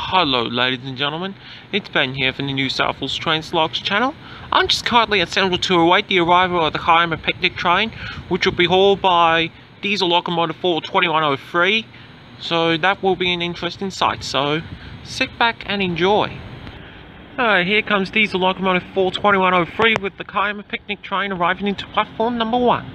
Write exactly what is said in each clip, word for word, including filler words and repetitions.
Hello ladies and gentlemen, it's Ben here from the New South Wales Trains Logs channel. I'm just currently assembled to await the arrival of the Kiama Picnic Train, which will be hauled by diesel locomotive four twenty-one oh three, so that will be an interesting sight, so sit back and enjoy. Alright, here comes diesel locomotive four twenty-one oh three with the Kiama Picnic Train arriving into platform number one.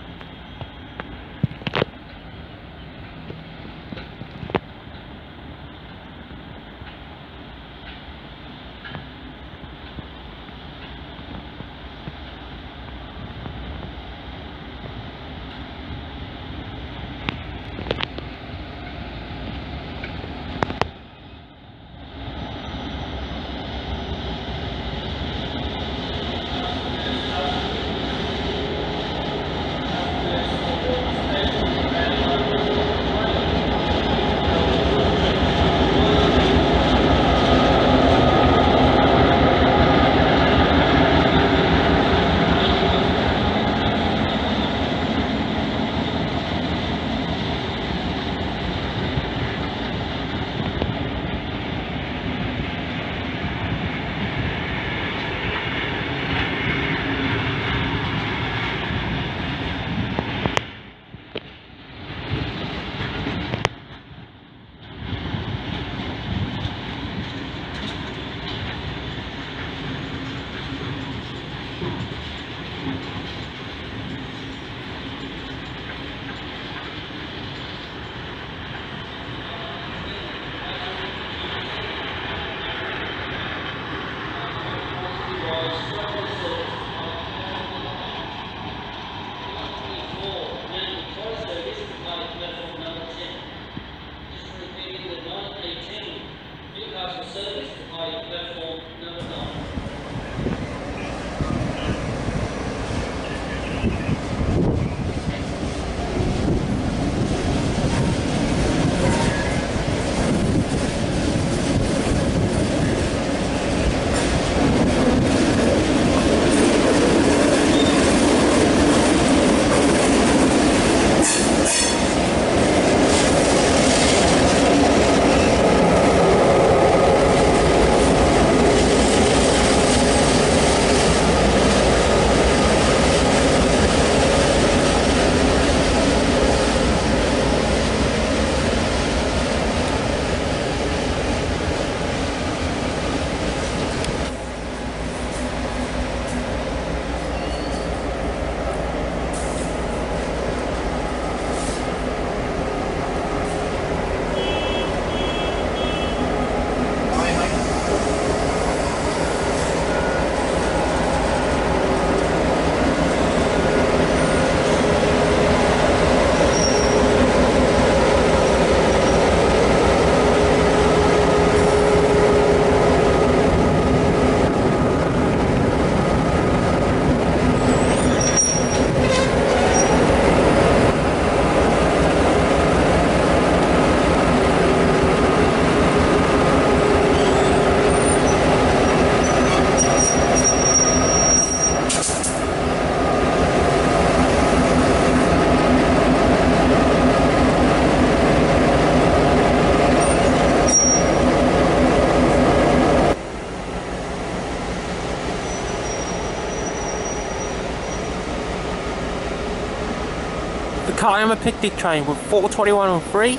The Kiama Picnic Train with four twenty-one oh three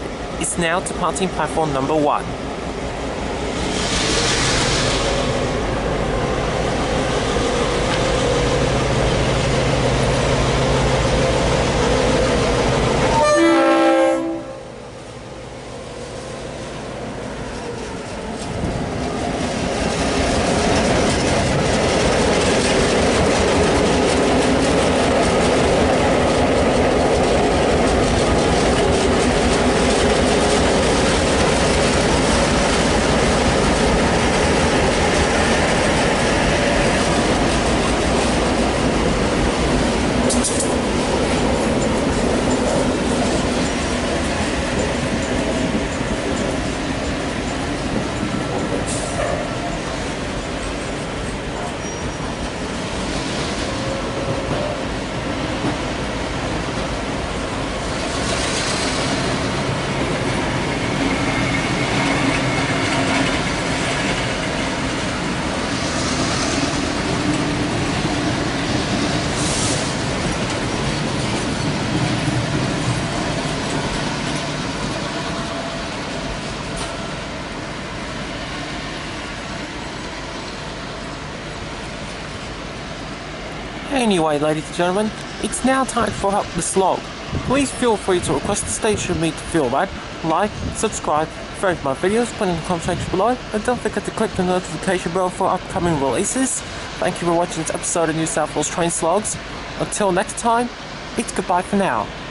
is now departing platform number one. Anyway, ladies and gentlemen, it's now time for Help This Log. Please feel free to request a station me to film that. Like, subscribe, favorite my videos, put in the comment section below, and don't forget to click the notification bell for upcoming releases. Thank you for watching this episode of New South Wales Train Slogs. Until next time, it's goodbye for now.